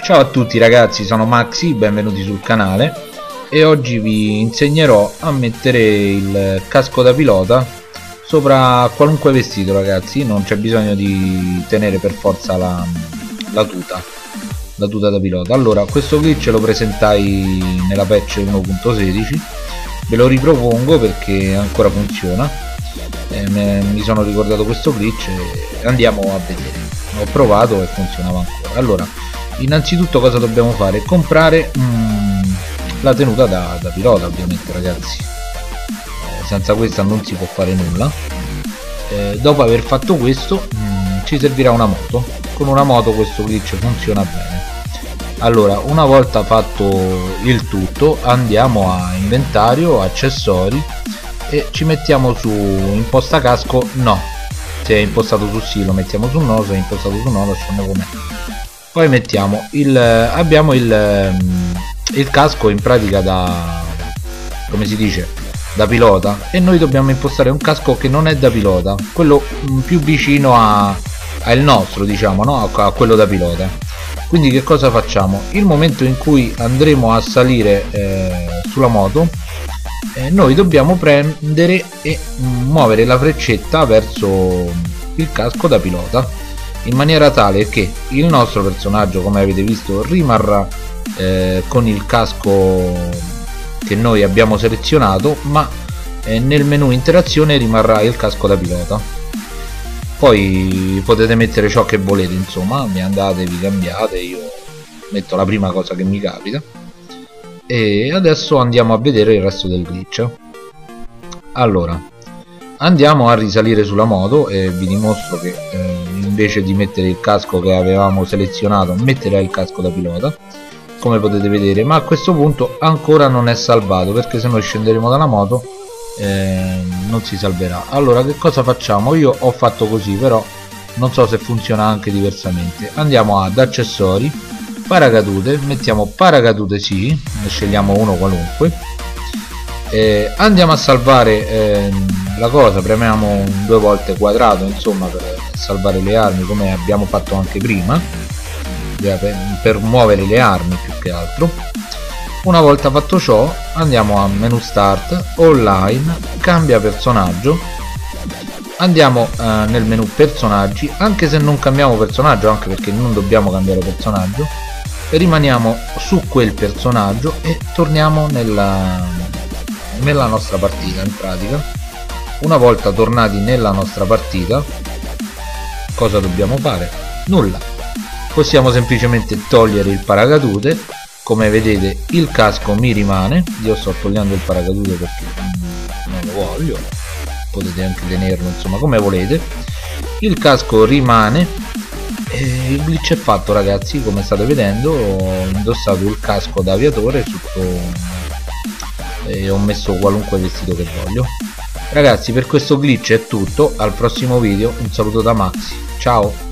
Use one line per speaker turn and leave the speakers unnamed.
Ciao a tutti ragazzi, sono Maxi, benvenuti sul canale e oggi vi insegnerò a mettere il casco da pilota sopra qualunque vestito ragazzi. Non c'è bisogno di tenere per forza la tuta da pilota. Allora, questo glitch lo presentai nella patch 1.16, ve lo ripropongo perché ancora funziona. Mi sono ricordato questo glitch e andiamo a vedere. Ho provato e funzionava ancora. Allora, innanzitutto cosa dobbiamo fare? Comprare la tenuta da pilota, ovviamente ragazzi. Senza questa non si può fare nulla. Dopo aver fatto questo ci servirà una moto. Con una moto questo glitch funziona bene. Allora, una volta fatto il tutto, andiamo a inventario, accessori e ci mettiamo su imposta casco no. Se è impostato su sì lo mettiamo su no, se è impostato su no lo lasciamo com'è. Poi mettiamo abbiamo il casco in pratica da, come si dice, da pilota, e noi dobbiamo impostare un casco che non è da pilota, quello più vicino al nostro, diciamo, no? A quello da pilota. Quindi che cosa facciamo? Il momento in cui andremo a salire sulla moto, noi dobbiamo prendere e muovere la freccetta verso il casco da pilota, in maniera tale che il nostro personaggio, come avete visto, rimarrà con il casco che noi abbiamo selezionato, ma nel menu interazione rimarrà il casco da pilota. Poi potete mettere ciò che volete, insomma, vi andate, vi cambiate, io metto la prima cosa che mi capita. E adesso andiamo a vedere il resto del glitch. Allora, andiamo a risalire sulla moto e vi dimostro che invece di mettere il casco che avevamo selezionato metterà il casco da pilota, come potete vedere, ma a questo punto ancora non è salvato, perché se noi scenderemo dalla moto non si salverà. Allora che cosa facciamo? Io ho fatto così, però non so se funziona anche diversamente. Andiamo ad accessori, paracadute, mettiamo paracadute sì, ne scegliamo uno qualunque, andiamo a salvare la cosa, premiamo 2 volte quadrato, insomma, per salvare le armi, come abbiamo fatto anche prima, per muovere le armi più che altro. Una volta fatto ciò andiamo a menu start, online, cambia personaggio, andiamo nel menu personaggi, anche se non cambiamo personaggio, anche perché non dobbiamo cambiare personaggio, rimaniamo su quel personaggio e torniamo nella nostra partita. In pratica, una volta tornati nella nostra partita, cosa dobbiamo fare? Nulla, possiamo semplicemente togliere il paracadute. Come vedete il casco mi rimane, io sto togliendo il paracadute perché non lo voglio, potete anche tenerlo, insomma, come volete. Il casco rimane e il glitch è fatto ragazzi. Come state vedendo ho indossato il casco da aviatore e ho messo qualunque vestito che voglio. Ragazzi, per questo glitch è tutto, al prossimo video, un saluto da Maxi, ciao.